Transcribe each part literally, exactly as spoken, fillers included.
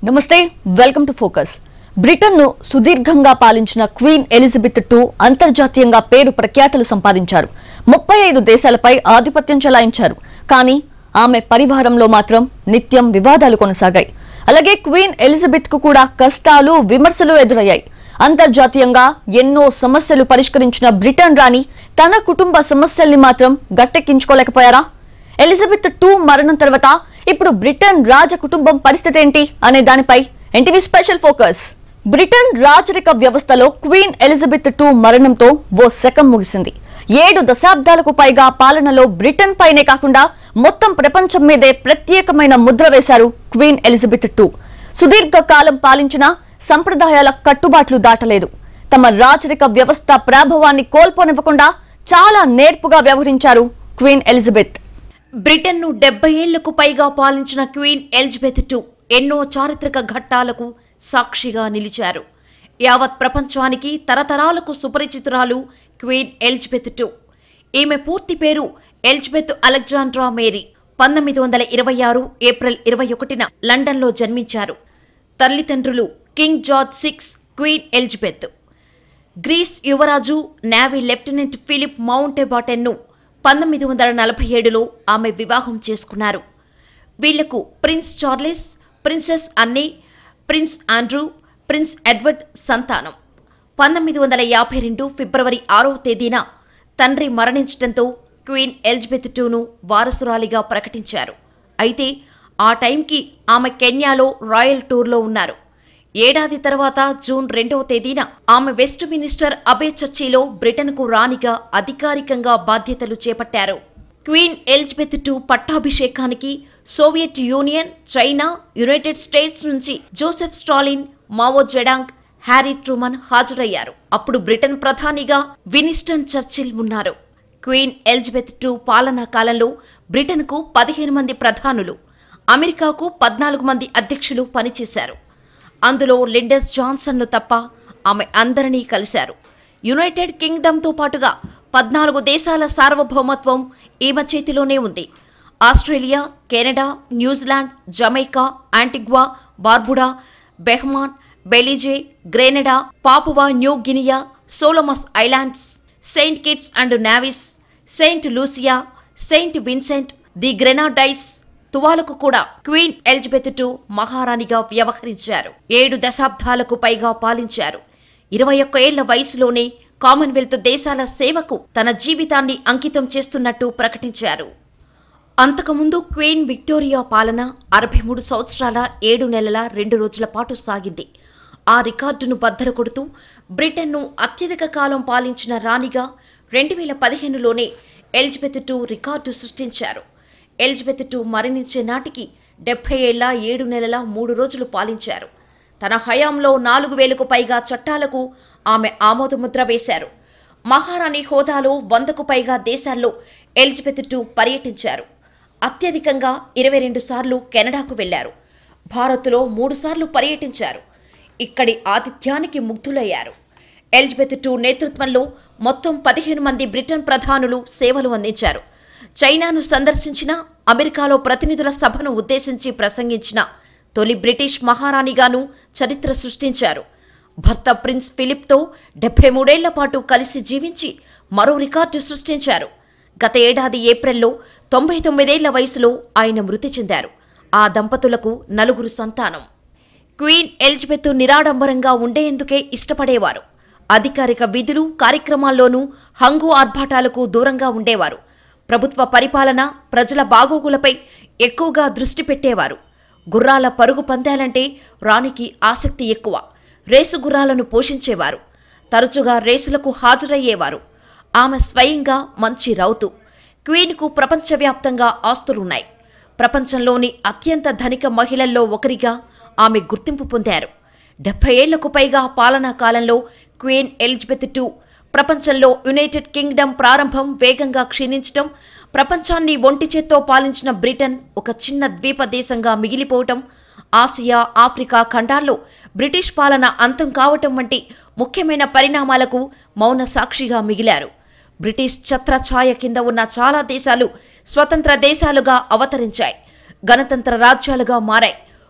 నమస్తే welcome to focus Britain ను సుదీర్ఘంగా పాలించిన క్వీన్ ఎలిజబెత్ టూ అంతర్జాతీయంగా పేరు ప్రఖ్యాతులు సంపాదించారు. ముప్పై ఐదు దేశాలపై ఆధిపత్యం చెలాయించారు. కానీ ఆమె పరివారంలో మాత్రం నిత్యం వివాదాలు కొనసాగాయి. అలాగే క్వీన్ ఎలిజబెత్ కు కూడా కష్టాలు విమర్శలు ఎదురయ్యాయి. అంతర్జాతీయంగా ఎన్నో సమస్యలు పరిష్కరించిన బ్రిటన్ రాణి తన కుటుంబ సమస్యల్ని మాత్రం గట్టెక్కించుకోలేకపోయారా? ఎలిజబెత్ టూ మరణం తర్వాత ఇప్పుడు బ్రిటన్ రాజ కుటుంబం పరిస్థితి ఏంటి అనే దానిపై ఎన్టీవీ స్పెషల్ ఫోకస్. బ్రిటన్ రాజరిక వ్యవస్థలో క్వీన్ ఎలిజబెత్ టూ మరణంతో ఓ శకం ముగిసింది. ఏడు దశాబ్దాలకు పైగా పాలనలో బ్రిటన్ పైనే కాకుండా మొత్తం ప్రపంచం మీదే ప్రత్యేకమైన ముద్ర వేశారు క్వీన్ ఎలిజబెత్ టూ. సుదీర్ఘ కాలం పాలించిన సంప్రదాయాల కట్టుబాట్లు దాటలేదు. తమ రాజరిక వ్యవస్థ ప్రాభవాన్ని కోల్పోనివ్వకుండా చాలా నేర్పుగా వ్యవహరించారు క్వీన్ ఎలిజబెత్. బ్రిటన్ ను డెబ్బై ఏళ్లకు పైగా పాలించిన క్వీన్ ఎలిజబెత్ టూ ఎన్నో చారిత్రక ఘట్టాలకు సాక్షిగా నిలిచారు. యావత్ ప్రపంచానికి తరతరాలకు సుపరిచితురాలు క్వీన్ ఎలిజబెత్ టూ. ఈమె పూర్తి పేరు ఎలిజబెత్ అలెగ్జాండ్రా మేరీ. పంతొమ్మిది వందల ఇరవై ఆరు ఏప్రిల్ ఇరవై ఒకటిన లండన్లో జన్మించారు. తల్లిదండ్రులు king George six, queen Elizabeth. Greece యువరాజు నేవీ లెఫ్టినెంట్ ఫిలిప్ మౌంటెబాటెన్ను పంతొమ్మిది వందల నలభై ఏడులో ఆమె వివాహం చేసుకున్నారు. వీళ్లకు prince Charles, princess Anne, prince Andrew, prince Edward సంతానం. పంతొమ్మిది వందల యాభై రెండు ఫిబ్రవరి ఆరవ తేదీన తండ్రి మరణించడంతో క్వీన్ ఎలిజబెత్ టూను వారసురాలిగా ప్రకటించారు. అయితే ఆ టైంకి ఆమె కెన్యాలో రాయల్ టూర్లో ఉన్నారు. ఏడాది తర్వాత జూన్ రెండవ తేదీన ఆమె వెస్ట్ మినిస్టర్ అబే చర్చిలో బ్రిటన్కు రాణిగా అధికారికంగా బాధ్యతలు చేపట్టారు. క్వీన్ ఎలిజబెత్ టూ పట్టాభిషేకానికి Soviet Union, China, United States నుంచి Joseph Stalin, Mao Zedong, Harry Truman హాజరయ్యారు. అప్పుడు బ్రిటన్ ప్రధానిగా విన్స్టన్ చర్చిల్ ఉన్నారు. క్వీన్ ఎలిజబెత్ టూ పాలనా కాలంలో బ్రిటన్కు పదిహేను మంది ప్రధానులు, అమెరికాకు పద్నాలుగు మంది అధ్యక్షులు పనిచేశారు. అందులో లిండస్ జాన్సన్ను తప్ప ఆమె అందరినీ కలిశారు. యునైటెడ్ కింగ్డమ్తో పాటుగా పద్నాలుగు దేశాల సార్వభౌమత్వం ఈమె చేతిలోనే ఉంది. Australia, Canada, New Zealand, Jamaica, Antigua, Barbuda, Bahamas, Belize, Grenada, Papua New Guinea, Solomon Islands, Saint Kitts and Nevis, Saint Lucia, Saint Vincent the Grenadines, తువాలకు కూడా క్వీన్ ఎలిజబెత్ టూ మహారాణిగా వ్యవహరించారు. ఏడు దశాబ్దాలకు పైగా పాలించారు. ఇరవై ఒక్క ఏళ్ల వయసులోనే కామన్వెల్త్ దేశాల సేవకు తన జీవితాన్ని అంకితం చేస్తున్నట్టు ప్రకటించారు. అంతకుముందు క్వీన్ విక్టోరియా పాలన అరవై మూడు సంవత్సరాల ఏడు నెలల రెండు రోజుల పాటు సాగింది. ఆ రికార్డును బద్దలు కొడుతూ బ్రిటన్ను అత్యధిక కాలం పాలించిన రాణిగా రెండు వేల పదిహేనులోనే ఎలిజబెత్ టూ రికార్డు సృష్టించారు. ఎలిజబెత్ టూ మరణించే నాటికి డెబ్బై ఏళ్ల ఏడు నెలల మూడు రోజులు పాలించారు. తన హయాంలో నాలుగు వేలకు పైగా చట్టాలకు ఆమె ఆమోదముద్ర వేశారు. మహారాణి హోదాలో వందకు పైగా దేశాల్లో ఎలిజబెత్ టూ పర్యటించారు. అత్యధికంగా ఇరవై రెండు సార్లు కెనడాకు వెళ్లారు. భారత్లో మూడు సార్లు పర్యటించారు. ఇక్కడి ఆతిథ్యానికి ముగ్ధులయ్యారు. ఎలిజబెత్ టూ నేతృత్వంలో మొత్తం పదిహేను మంది బ్రిటన్ ప్రధానులు సేవలు అందించారు. చైనాను సందర్శించిన, అమెరికాలో ప్రతినిధుల సభను ఉద్దేశించి ప్రసంగించిన తొలి బ్రిటిష్ మహారాణిగాను చరిత్ర సృష్టించారు. భర్త ప్రిన్స్ ఫిలిప్తో డెబ్బై మూడేళ్ల పాటు కలిసి జీవించి మరో రికార్డు సృష్టించారు. గత ఏడాది ఏప్రిల్లో తొంభై తొమ్మిదేళ్ల వయసులో ఆయన మృతి చెందారు. ఆ దంపతులకు నలుగురు సంతానం. క్వీన్ ఎలిజబెత్ నిరాడంబరంగా ఉండేందుకే ఇష్టపడేవారు. అధికారిక విధులు, కార్యక్రమాల్లోనూ హంగు ఆర్భాటాలకు దూరంగా ఉండేవారు. ప్రభుత్వ పరిపాలన, ప్రజల బాగోగులపై ఎక్కువగా దృష్టి పెట్టేవారు. గుర్రాల పరుగు పందాలంటే రాణికి ఆసక్తి ఎక్కువ. రేసు గుర్రాలను పోషించేవారు. తరచుగా రేసులకు హాజరయ్యేవారు. ఆమె స్వయంగా మంచి రౌతు. క్వీన్కు ప్రపంచవ్యాప్తంగా ఆస్తులున్నాయి. ప్రపంచంలోని అత్యంత ధనిక మహిళల్లో ఒకరిగా ఆమె గుర్తింపు పొందారు. డెబ్బై ఏళ్లకు పైగా పాలనా కాలంలో క్వీన్ ఎలిజబెత్ టూ ప్రపంచంలో యునైటెడ్ కింగ్డమ్ ప్రారంభం వేగంగా క్షీణించటం, ప్రపంచాన్ని ఒంటి చేత్తో పాలించిన బ్రిటన్ ఒక చిన్న ద్వీప దేశంగా మిగిలిపోవటం, ఆసియా, ఆఫ్రికా ఖండాల్లో బ్రిటిష్ పాలన అంతం కావటం వంటి ముఖ్యమైన పరిణామాలకు మౌన సాక్షిగా మిగిలారు. బ్రిటిష్ ఛత్రఛాయ కింద ఉన్న చాలా దేశాలు స్వతంత్ర దేశాలుగా అవతరించాయి. గణతంత్ర రాజ్యాలుగా మారాయి.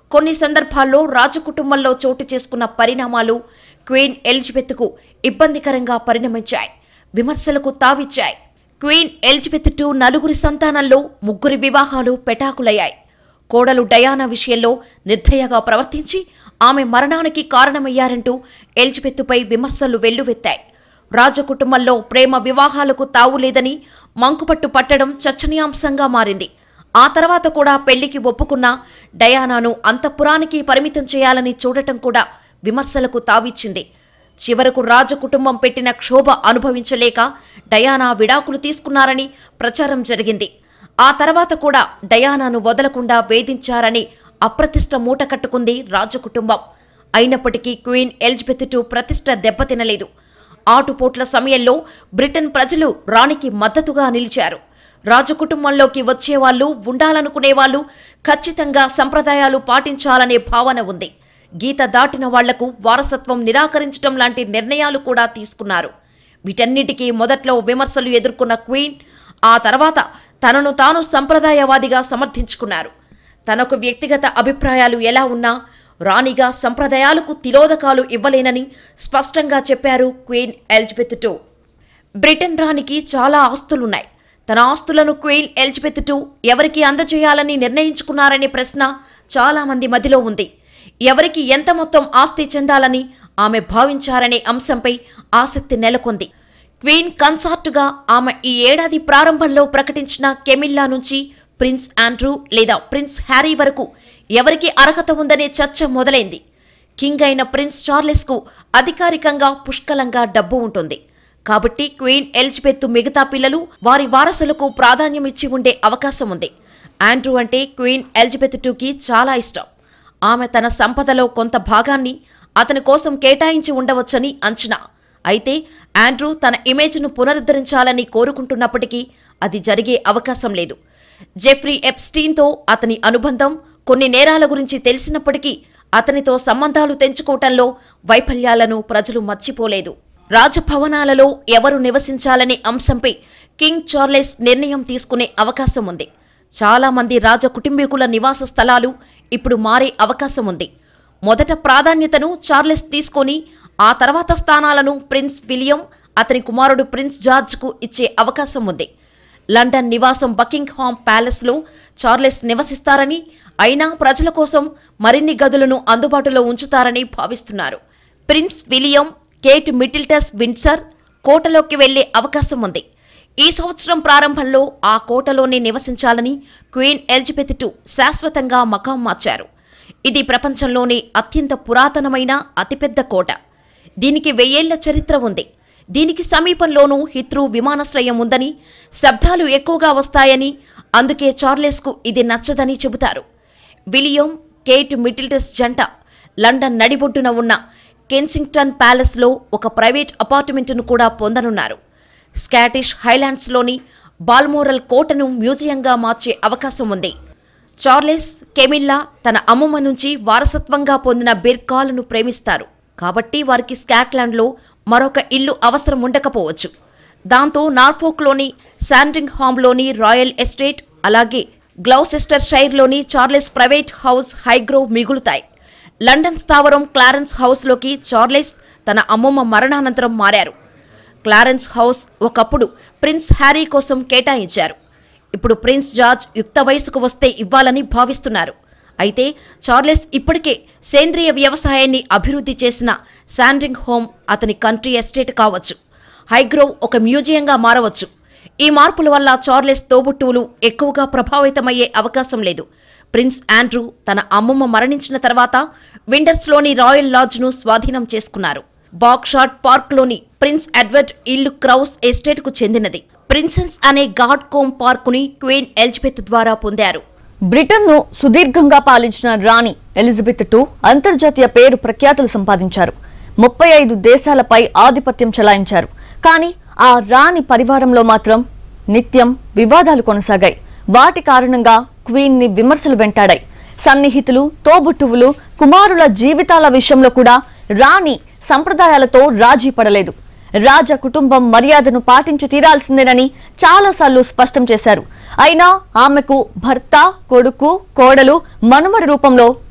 కొన్ని సందర్భాల్లో రాజకుటుంబంలో చోటు చేసుకున్న పరిణామాలు క్వీన్ ఎలిజబెత్కు ఇబ్బందికరంగా పరిణమించాయి, విమర్శలకు తావిచ్చాయి. క్వీన్ ఎలిజబెత్ టూ నలుగురి సంతానంలో ముగ్గురి వివాహాలు పెటాకులయ్యాయి. కోడలు డయానా విషయంలో నిర్దయగా ప్రవర్తించి ఆమె మరణానికి కారణమయ్యారంటూ ఎలిజబెత్పై విమర్శలు వెల్లువెత్తాయి. రాజకుటుంబంలో ప్రేమ వివాహాలకు తావులేదని మంకుపట్టు పట్టడం చర్చనీయాంశంగా మారింది. ఆ తర్వాత కూడా పెళ్లికి ఒప్పుకున్న డయానాను అంతఃపురానికి పరిమితం చేయాలని చూడటం కూడా విమర్శలకు తావిచ్చింది. చివరకు రాజకుటుంబం పెట్టిన క్షోభ అనుభవించలేక డయానా విడాకులు తీసుకున్నారని ప్రచారం జరిగింది. ఆ తర్వాత కూడా డయానాను వదలకుండా వేధించారని అప్రతిష్ట మూట కట్టుకుంది రాజకుటుంబం. అయినప్పటికీ క్వీన్ ఎలిజబెత్ టూ ప్రతిష్ట దెబ్బతినలేదు. ఆటుపోట్ల సమయంలో బ్రిటన్ ప్రజలు రాణికి మద్దతుగా నిలిచారు. రాజకుటుంబంలోకి వచ్చేవాళ్లు, ఉండాలనుకునేవాళ్లు ఖచ్చితంగా సంప్రదాయాలు పాటించాలనే భావన ఉంది. గీత దాటిన వాళ్లకు వారసత్వం నిరాకరించడం లాంటి నిర్ణయాలు కూడా తీసుకున్నారు. వీటన్నిటికీ మొదట్లో విమర్శలు ఎదుర్కొన్న క్వీన్ ఆ తర్వాత తనను తాను సంప్రదాయవాదిగా సమర్థించుకున్నారు. తనకు వ్యక్తిగత అభిప్రాయాలు ఎలా ఉన్నా రాణిగా సంప్రదాయాలకు తిలోదకాలు ఇవ్వలేనని స్పష్టంగా చెప్పారు క్వీన్ ఎలిజబెత్ టూ. బ్రిటన్ రాణికి చాలా ఆస్తులున్నాయి. తన ఆస్తులను క్వీన్ ఎలిజబెత్ టూ ఎవరికి అందజేయాలని నిర్ణయించుకున్నారనే ప్రశ్న చాలా మంది మదిలో ఉంది. ఎవరికి ఎంత మొత్తం ఆస్తి చెందాలని ఆమె భావించారనే అంశంపై ఆసక్తి నెలకొంది. క్వీన్ కన్సార్టుగా ఆమె ఈ ఏడాది ప్రారంభంలో ప్రకటించిన కెమిల్లా నుంచి ప్రిన్స్ ఆండ్రూ లేదా ప్రిన్స్ హ్యారీ వరకు ఎవరికి అర్హత ఉందనే చర్చ మొదలైంది. కింగ్ అయిన ప్రిన్స్ చార్లెస్కు అధికారికంగా పుష్కలంగా డబ్బు ఉంటుంది. కాబట్టి క్వీన్ ఎలిజబెత్ మిగతా పిల్లలు, వారి వారసులకు ప్రాధాన్యం ఇచ్చి ఉండే అవకాశం ఉంది. ఆండ్రూ అంటే క్వీన్ ఎలిజబెత్ టూకి చాలా ఇష్టం. ఆమె తన సంపదలో కొంత భాగాన్ని అతని కోసం కేటాయించి ఉండవచ్చని అంచనా. అయితే ఆండ్రూ తన ఇమేజ్ను పునరుద్ధరించాలని కోరుకుంటున్నప్పటికీ అది జరిగే అవకాశం లేదు. జెఫ్రీ ఎప్స్టీన్తో అతని అనుబంధం, కొన్ని నేరాల గురించి తెలిసినప్పటికీ అతనితో సంబంధాలు తెంచుకోవటంలో వైఫల్యాలను ప్రజలు మర్చిపోలేదు. రాజభవనాలలో ఎవరు నివసించాలనే అంశంపై కింగ్ చార్లెస్ నిర్ణయం తీసుకునే అవకాశం ఉంది. చాలా మంది రాజ కుటుంబీకుల నివాస స్థలాలు ఇప్పుడు మారే అవకాశం ఉంది. మొదట ప్రాధాన్యతను చార్లెస్ తీసుకొని ఆ తర్వాత స్థానాలను ప్రిన్స్ విలియం, అతని కుమారుడు ప్రిన్స్ జార్జ్కు ఇచ్చే అవకాశం ఉంది. లండన్ నివాసం బకింగ్హామ్ ప్యాలెస్లో చార్లెస్ నివసిస్తారని, అయినా ప్రజల కోసం మరిన్ని గదులను అందుబాటులో ఉంచుతారని భావిస్తున్నారు. Prince William, Kate Middleton Windsor కోటలోకి వెళ్లే అవకాశం ఉంది. ఈ సంవత్సరం ప్రారంభంలో ఆ కోటలోనే నివసించాలని క్వీన్ ఎలిజబెత్ టూ శాశ్వతంగా మకాం మార్చారు. ఇది ప్రపంచంలోనే అత్యంత పురాతనమైన అతిపెద్ద కోట. దీనికి వెయ్యేళ్ల చరిత్ర ఉంది. దీనికి సమీపంలోనూ హిత్రూ విమానాశ్రయం ఉందని, శబ్దాలు ఎక్కువగా వస్తాయని, అందుకే చార్లెస్కు ఇది నచ్చదని చెబుతారు. విలియం, కేట్ మిడిల్టన్ జంట లండన్ నడిబొడ్డున ఉన్న కెన్సింగ్టన్ ప్యాలెస్లో ఒక ప్రైవేట్ అపార్ట్మెంటును కూడా పొందనున్నారు. స్కాటిష్ హైలాండ్స్లోని బాల్మోరల్ కోటను మ్యూజియంగా మార్చే అవకాశం ఉంది. చార్లెస్, కెమిల్లా తన అమ్మమ్మ నుంచి వారసత్వంగా పొందిన బిర్కాలను ప్రేమిస్తారు. కాబట్టి వారికి స్కాట్లాండ్లో మరొక ఇల్లు అవసరం ఉండకపోవచ్చు. దాంతో నార్ఫోక్లోని శాండింగ్హామ్లోని రాయల్ ఎస్టేట్, అలాగే గ్లౌసెస్టర్ షైర్లోని చార్లెస్ ప్రైవేట్ హౌస్ హైగ్రోవ్ మిగులుతాయి. లండన్ స్థావరం క్లారెన్స్ హౌస్లోకి చార్లెస్ తన అమ్మమ్మ మరణానంతరం మారారు. క్లారెన్స్ హౌస్ ఒకప్పుడు ప్రిన్స్ హ్యారీ కోసం కేటాయించారు. ఇప్పుడు ప్రిన్స్ జార్జ్ యుక్త వయసుకు వస్తే ఇవ్వాలని భావిస్తున్నారు. అయితే చార్లెస్ ఇప్పటికే సేంద్రియ వ్యవసాయాన్ని అభివృద్ధి చేసిన శాండింగ్ హోమ్ అతని కంట్రీ ఎస్టేట్ కావచ్చు. హైగ్రోవ్ ఒక మ్యూజియంగా మారవచ్చు. ఈ మార్పుల వల్ల చార్లెస్ తోబుట్టువులు ఎక్కువగా ప్రభావితమయ్యే అవకాశం లేదు. ప్రిన్స్ ఆండ్రూ తన అమ్మమ్మ మరణించిన తర్వాత విండర్స్లోని రాయల్ లాడ్జ్ను స్వాధీనం చేసుకున్నారు. బాక్షాట్ పార్క్లోని ప్రిన్స్ ఎడ్వర్డ్ ఇల్లు క్రౌస్ ఎస్టేట్కు చెందినది. ప్రిన్సెస్ అనే గాడ్ కోమ్ పార్కుని క్వీన్ ఎలిజబెత్ ద్వారా పొందారు. బ్రిటన్ను సుదీర్ఘంగా పాలించిన రాణి ఎలిజబెత్ టూ అంతర్జాతీయ పేరు ప్రఖ్యాతులు సంపాదించారు. ముప్పై ఐదు దేశాలపై ఆధిపత్యం చెలాయించారు. కానీ ఆ రాణి పరివారంలో మాత్రం నిత్యం వివాదాలు కొనసాగాయి. వాటి కారణంగా క్వీన్ ని విమర్శలు వెంటాడాయి. సన్నిహితులు, తోబుట్టువులు, కుమారుల జీవితాల విషయంలో కూడా రాణి సంప్రదాయాలతో రాజీ పడలేదు. రాజ కుటుంబం మర్యాదను పాటించి తీరాల్సిందేనని చాలాసార్లు స్పష్టం చేశారు. అయినా ఆమెకు భర్త, కొడుకు, కోడలు, మనుమడి రూపంలో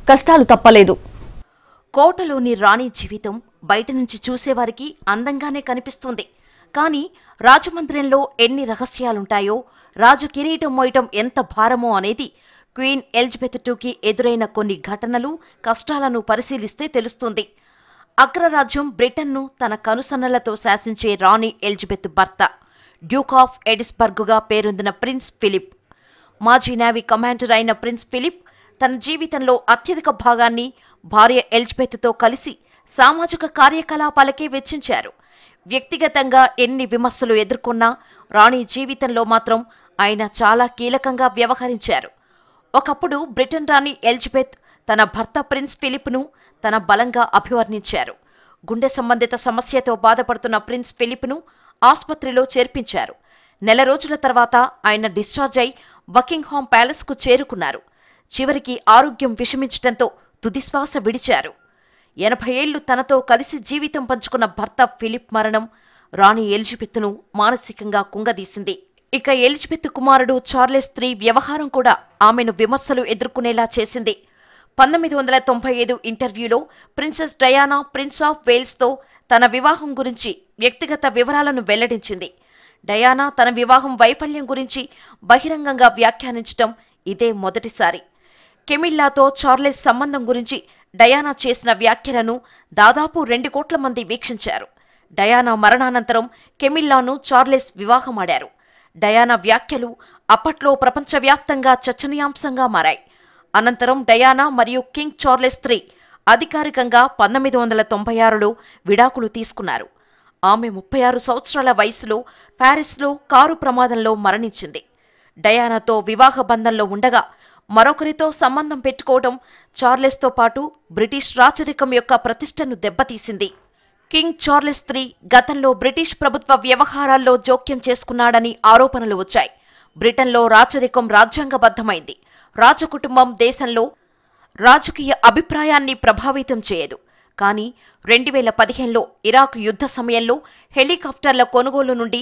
కష్టాలు తప్పలేదు. కోటలోని రాణి జీవితం బయట నుంచి చూసేవారికి అందంగానే కనిపిస్తుంది. కానీ రాజమందిరంలో ఎన్ని రహస్యాలుంటాయో, రాజు కిరీటం మోయటం ఎంత భారమో అనేది క్వీన్ ఎలిజబెత్ టూకి ఎదురైన కొన్ని ఘటనలు, కష్టాలను పరిశీలిస్తే తెలుస్తుంది. అగ్రరాజ్యం బ్రిటన్ను తన కనుసన్నలతో శాసించే రాణి ఎలిజబెత్ భర్త డ్యూక్ ఆఫ్ ఎడిస్బర్గ్గా పేరొందిన ప్రిన్స్ ఫిలిప్. మాజీ నేవీ కమాండర్ అయిన ప్రిన్స్ ఫిలిప్ తన జీవితంలో అత్యధిక భాగాన్ని భార్య ఎలిజబెత్తో కలిసి సామాజిక కార్యకలాపాలకే వెచ్చించారు. వ్యక్తిగతంగా ఎన్ని విమర్శలు ఎదుర్కొన్నా రాణి జీవితంలో మాత్రం ఆయన చాలా కీలకంగా వ్యవహరించారు. ఒకప్పుడు బ్రిటన్ రాణి ఎలిజబెత్ తన భర్త ప్రిన్స్ ఫిలిప్ను తన బలంగా అభివర్ణించారు. గుండె సంబంధిత సమస్యతో బాధపడుతున్న ప్రిన్స్ ఫిలిప్ను ఆసుపత్రిలో చేర్పించారు. నెల రోజుల తర్వాత ఆయన డిశ్చార్జ్ అయి బకింగ్హామ్ ప్యాలెస్కు చేరుకున్నారు. చివరికి ఆరోగ్యం విషమించటంతో తుదిశ్వాస విడిచారు. ఎనభై ఏళ్లు తనతో కలిసి జీవితం పంచుకున్న భర్త ఫిలిప్ మరణం రాణి ఎలిజబెత్ను మానసికంగా కుంగదీసింది. ఇక ఎలిజబెత్ కుమారుడు చార్లెస్ త్రీ వ్యవహారం కూడా ఆమెను విమర్శలు ఎదుర్కొనేలా చేసింది. పంతొమ్మిది వందల తొంభై ఐదు ఇంటర్వ్యూలో ప్రిన్సెస్ డయానా ప్రిన్స్ ఆఫ్ వేల్స్తో తన వివాహం గురించి వ్యక్తిగత వివరాలను వెల్లడించింది. డయానా తన వివాహం వైఫల్యం గురించి బహిరంగంగా వ్యాఖ్యానించటం ఇదే మొదటిసారి. కెమిల్లాతో చార్లెస్ సంబంధం గురించి డయానా చేసిన వ్యాఖ్యలను దాదాపు రెండు కోట్ల మంది వీక్షించారు. డయానా మరణానంతరం కెమిల్లాను చార్లెస్ వివాహమాడారు. డయానా వ్యాఖ్యలు అప్పట్లో ప్రపంచవ్యాప్తంగా చర్చనీయాంశంగా మారాయి. అనంతరం డయానా మరియు కింగ్ చార్లెస్ త్రీ అధికారికంగా పంతొమ్మిది వందల తొంభై ఆరులో విడాకులు తీసుకున్నారు. ఆమె ముప్పై ఆరు సంవత్సరాల వయసులో ప్యారిస్లో కారు ప్రమాదంలో మరణించింది. డయానాతో వివాహ బంధంలో ఉండగా మరొకరితో సంబంధం పెట్టుకోవడం చార్లెస్తో పాటు బ్రిటిష్ రాచరికం యొక్క ప్రతిష్టను దెబ్బతీసింది. కింగ్ చార్లెస్ త్రీ గతంలో బ్రిటిష్ ప్రభుత్వ వ్యవహారాల్లో జోక్యం చేసుకున్నాడని ఆరోపణలు వచ్చాయి. బ్రిటన్లో రాచరికం రాజ్యాంగబద్ధమైంది. రాజకుటుంబం దేశంలో రాజకీయ అభిప్రాయాన్ని ప్రభావితం చేయదు. కానీ రెండు వేల పదిహేనులో ఇరాక్ యుద్ధ సమయంలో హెలికాప్టర్ల కొనుగోలు నుండి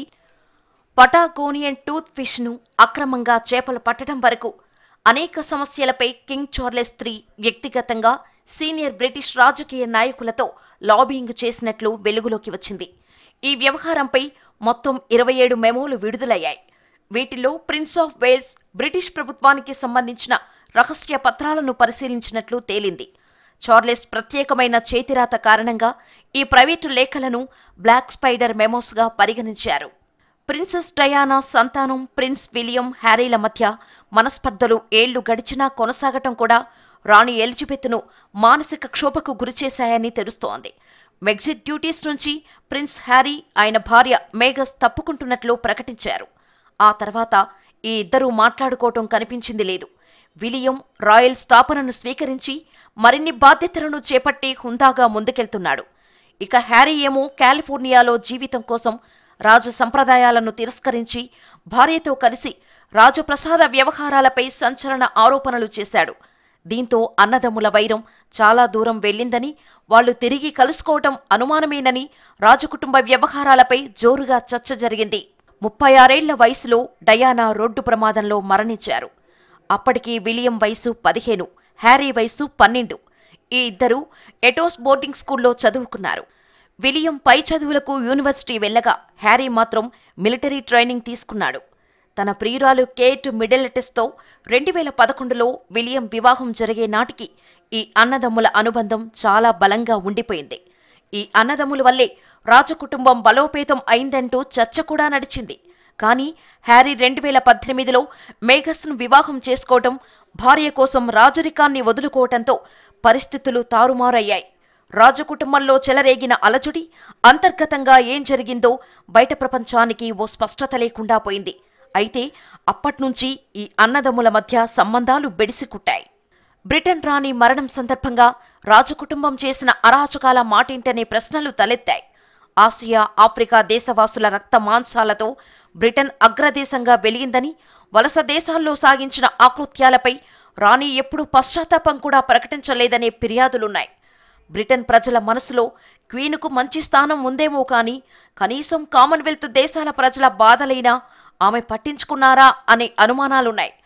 పటాగోనియన్ టూత్ ఫిష్ను అక్రమంగా చేపలు పట్టడం వరకు అనేక సమస్యలపై కింగ్ చార్లెస్ త్రీ వ్యక్తిగతంగా సీనియర్ బ్రిటిష్ రాజకీయ నాయకులతో లాబింగ్ చేసినట్లు వెలుగులోకి వచ్చింది. ఈ వ్యవహారంపై మొత్తం ఇరవై ఏడు మెమోలు విడుదలయ్యాయి. వీటిలో ప్రిన్స్ ఆఫ్ వేల్స్ బ్రిటిష్ ప్రభుత్వానికి సంబంధించిన రహస్య పత్రాలను పరిశీలించినట్లు తేలింది. చార్లెస్ ప్రత్యేకమైన చేతిరాత కారణంగా ఈ ప్రైవేటు లేఖలను బ్లాక్ స్పైడర్ మెమోస్గా పరిగణించారు. ప్రిన్సెస్ డయానా సంతానం ప్రిన్స్ విలియం హ్యారీల మధ్య మనస్పర్ధలు ఏళ్లు గడిచినా కొనసాగటం కూడా రాణి ఎలిజబెత్ను మానసిక క్షోభకు గురిచేశాయని తెలుస్తోంది. మెగ్జిట్ డ్యూటీస్ నుంచి ప్రిన్స్ హ్యారీ ఆయన భార్య మేగస్ తప్పుకుంటున్నట్లు ప్రకటించారు. ఆ తర్వాత ఈ ఇద్దరూ మాట్లాడుకోవటం కనిపించింది లేదు. విలియం రాయల్ స్థాపనను స్వీకరించి మరిన్ని బాధ్యతలను చేపట్టి హుందాగా ముందుకెళ్తున్నాడు. ఇక హ్యారీ ఏమో కాలిఫోర్నియాలో జీవితం కోసం రాజ సంప్రదాయాలను తిరస్కరించి భార్యతో కలిసి రాజప్రసాద వ్యవహారాలపై సంచలన ఆరోపణలు చేశాడు. దీంతో అన్నదమ్ముల వైరం చాలా దూరం వెళ్లిందని, వాళ్లు తిరిగి కలుసుకోవటం అనుమానమేనని రాజకుటుంబ వ్యవహారాలపై జోరుగా చర్చ జరిగింది. ముప్పై ఆరేళ్ల వయసులో డయానా రోడ్డు ప్రమాదంలో మరణించారు. అప్పటికి విలియం వయసు పదిహేను, హ్యారీ వయసు పన్నెండు. ఈ ఇద్దరూ ఎటోస్ బోర్డింగ్ స్కూల్లో చదువుకున్నారు. విలియం పై చదువులకు యూనివర్సిటీ వెళ్లగా హ్యారీ మాత్రం మిలిటరీ ట్రైనింగ్ తీసుకున్నాడు. తన ప్రియురాలు కేట్ మిడిల్టెస్తో రెండు వేల పదకొండులో విలియం వివాహం జరిగే నాటికి ఈ అన్నదమ్ముల అనుబంధం చాలా బలంగా ఉండిపోయింది. ఈ అన్నదమ్ముల వల్లే రాజకుటుంబం బలోపేతం అయిందంటూ చర్చ కూడా నడిచింది. కానీ హ్యారీ రెండు వేల పద్దెనిమిదిలో మేగస్ను వివాహం చేసుకోవటం, భార్య కోసం రాజరికాన్ని వదులుకోవటంతో పరిస్థితులు తారుమారయ్యాయి. రాజకుటుంబంలో చెలరేగిన అలజడి, అంతర్గతంగా ఏం జరిగిందో బయట ప్రపంచానికి ఓ స్పష్టత లేకుండా పోయింది. అయితే అప్పట్నుంచి ఈ అన్నదమ్ముల మధ్య సంబంధాలు బెడిసికుట్టాయి. బ్రిటన్ రాణి మరణం సందర్భంగా రాజకుటుంబం చేసిన అరాచకాల మాటేంటనే ప్రశ్నలు తలెత్తాయి. ఆసియా, ఆఫ్రికా దేశవాసుల రక్త మాంసాలతో బ్రిటన్ అగ్రదేశంగా వెలిగిందని, వలస దేశాల్లో సాగించిన ఆకృత్యాలపై రాణి ఎప్పుడూ పశ్చాత్తాపం కూడా ప్రకటించలేదనే ఫిర్యాదులున్నాయి. బ్రిటన్ ప్రజల మనసులో క్వీనుకు మంచి స్థానం ఉందేమో కానీ కనీసం కామన్వెల్త్ దేశాల ప్రజల బాధలైనా ఆమె పట్టించుకున్నారా అనే అనుమానాలున్నాయి.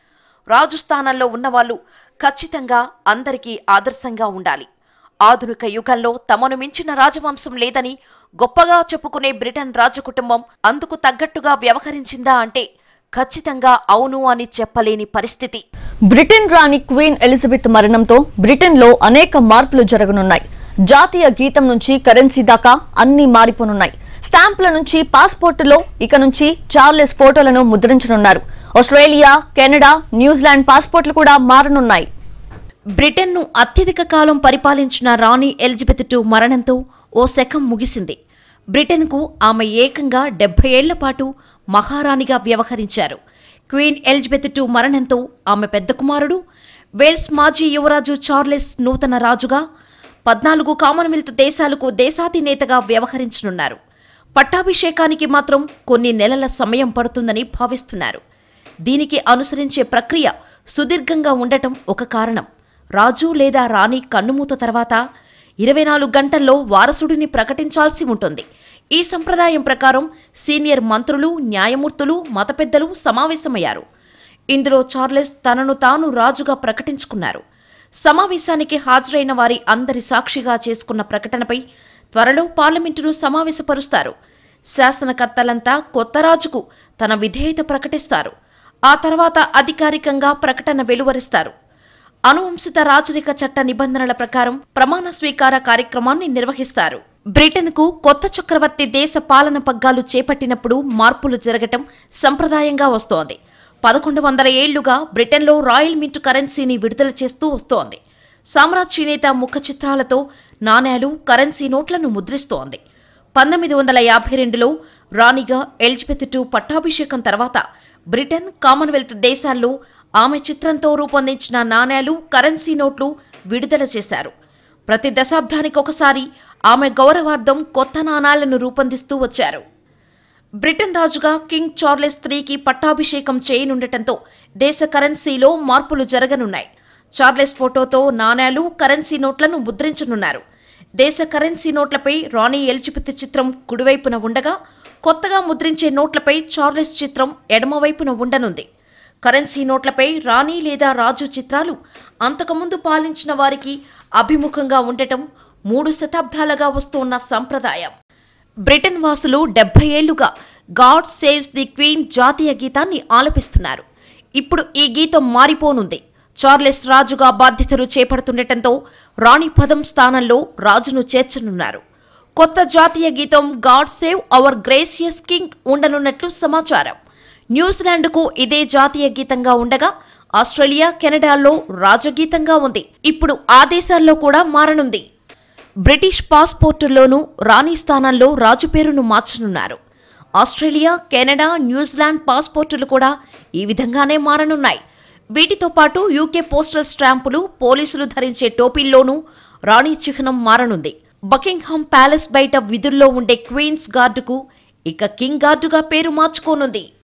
రాజు స్థానంలో ఉన్నవాళ్లు ఖచ్చితంగా అందరికీ ఆదర్శంగా ఉండాలి. ఆధునిక యుగంలో తమను మించిన రాజవంశం లేదని గొప్పగా చెప్పుకునే బ్రిటన్ రాజకుటుంబం అందుకు తగ్గట్టుగా వ్యవహరించిందా అంటే ఖచ్చితంగా అవును అని చెప్పలేని పరిస్థితి. బ్రిటన్ రాణి క్వీన్ ఎలిజబెత్ మరణంతో బ్రిటన్లో అనేక మార్పులు జరగనున్నాయి. జాతీయ గీతం నుంచి కరెన్సీ దాకా అన్ని మారిపోనున్నాయి. స్టాంపుల నుంచి పాస్పోర్టులో ఇక నుంచి చార్లెస్ ఫోటోలను ముద్రించనున్నారు. ఆస్ట్రేలియా, కెనడా, న్యూజిలాండ్ పాస్పోర్ట్లు కూడా మారనున్నాయి. బ్రిటన్ను అత్యధిక కాలం పరిపాలించిన రాణి ఎలిజబెత్ టూ మరణంతో ఓ శకం ముగిసింది. బ్రిటన్కు ఆమె ఏకంగా డెబ్బై ఏళ్ల పాటు మహారాణిగా వ్యవహరించారు. క్వీన్ ఎలిజబెత్ టూ మరణంతో ఆమె పెద్ద కుమారుడు వేల్స్ మాజీ యువరాజు చార్లెస్ నూతన రాజుగా, పద్నాలుగు కామన్వెల్త్ దేశాలకు దేశాధినేతగా వ్యవహరించనున్నారు. పట్టాభిషేకానికి మాత్రం కొన్ని నెలల సమయం పడుతుందని భావిస్తున్నారు. దీనికి అనుసరించే ప్రక్రియ సుదీర్ఘంగా ఉండటం ఒక కారణం. రాజు లేదా రాణి కన్నుమూత తర్వాత ఇరవై నాలుగు గంటల్లో వారసుడిని ప్రకటించాల్సి ఉంటుంది. ఈ సంప్రదాయం ప్రకారం సీనియర్ మంత్రులు, న్యాయమూర్తులు, మత పెద్దలు సమావేశమయ్యారు. ఇందులో చార్లెస్ తనను తాను రాజుగా ప్రకటించుకున్నారు. సమావేశానికి హాజరైన వారి అందరి సాక్షిగా చేసుకున్న ప్రకటనపై త్వరలో పార్లమెంటును సమావేశపరుస్తారు. శాసనకర్తలంతా కొత్త రాజుకు తన విధేయత ప్రకటిస్తారు. ఆ తర్వాత అధికారికంగా ప్రకటన వెలువరిస్తారు. అనువంశిత రాజరిక చట్ట నిబంధనల ప్రకారం ప్రమాణ స్వీకార కార్యక్రమాన్ని నిర్వహిస్తారు. బ్రిటన్కు కొత్త చక్రవర్తి దేశ పాలన పగ్గాలు చేపట్టినప్పుడు మార్పులు జరగటం సంప్రదాయంగా వస్తోంది. పదకొండు వందల ఏళ్లుగా బ్రిటన్లో రాయల్ మింట్ కరెన్సీని విడుదల చేస్తూ వస్తోంది. సామ్రాజ్యనేత ముఖ చిత్రాలతో నాణేలు, కరెన్సీ నోట్లను ముద్రిస్తోంది. పంతొమ్మిది వందల యాభై రెండులో రాణిగా ఎలిజబెత్ టూ పట్టాభిషేకం తర్వాత బ్రిటన్, కామన్వెల్త్ దేశాల్లో ఆమె చిత్రంతో రూపొందించిన నాణేలు, కరెన్సీ నోట్లు విడుదల చేశారు. ప్రతి దశాబ్దానికి ఒకసారి ఆమె గౌరవార్థం కొత్త నాణాలను రూపొందిస్తూ వచ్చారు. బ్రిటన్ రాజుగా కింగ్ చార్లెస్ త్రీకి పట్టాభిషేకం చేయనుండటంతో దేశ కరెన్సీలో మార్పులు జరగనున్నాయి. చార్లెస్ ఫోటోతో నాణేలు, కరెన్సీ నోట్లను ముద్రించనున్నారు. దేశ కరెన్సీ నోట్లపై రాణి ఎలిజబెత్ చిత్రం కుడివైపున ఉండగా, కొత్తగా ముద్రించే నోట్లపై చార్లెస్ చిత్రం ఎడమవైపున ఉండనుంది. కరెన్సీ నోట్లపై రాణి లేదా రాజు చిత్రాలు అంతకుముందు పాలించిన వారికి అభిముఖంగా ఉండటం మూడు శతాబ్దాలుగా వస్తున్న సంప్రదాయం. బ్రిటన్ వాసులు డెబ్బై ఏళ్లుగా గాడ్ సేవ్స్ ది క్వీన్ జాతీయ గీతాన్ని ఆలపిస్తున్నారు. ఇప్పుడు ఈ గీతం మారిపోనుంది. చార్లెస్ రాజుగా బాధ్యతలు చేపడుతుండటంతో రాణి పదం స్థానంలో రాజును చేర్చనున్నారు. కొత్త జాతీయ గీతం God save our gracious king ఉండనున్నట్లు సమాచారం. న్యూజిలాండ్కు ఇదే జాతీయ గీతంగా ఉండగా, ఆస్ట్రేలియా, కెనడాల్లో రాజగీతంగా ఉంది. ఇప్పుడు ఆ దేశాల్లో కూడా మారనుంది. బ్రిటిష్ పాస్పోర్టుల్లోనూ రాణి స్థానంలో రాజు పేరును మార్చనున్నారు. ఆస్ట్రేలియా, కెనడా, న్యూజిలాండ్ పాస్పోర్టులు కూడా ఈ విధంగానే మారనున్నాయి. వీటితో పాటు యూకే పోస్టల్ స్టాంపులు, పోలీసులు ధరించే టోపీల్లోనూ రాణి చిహ్నం మారనుంది. బకింగ్హామ్ ప్యాలెస్ బయట విధుల్లో ఉండే క్వీన్స్ గార్డుకు ఇక కింగ్ గార్డుగా పేరు మార్చుకోనుంది.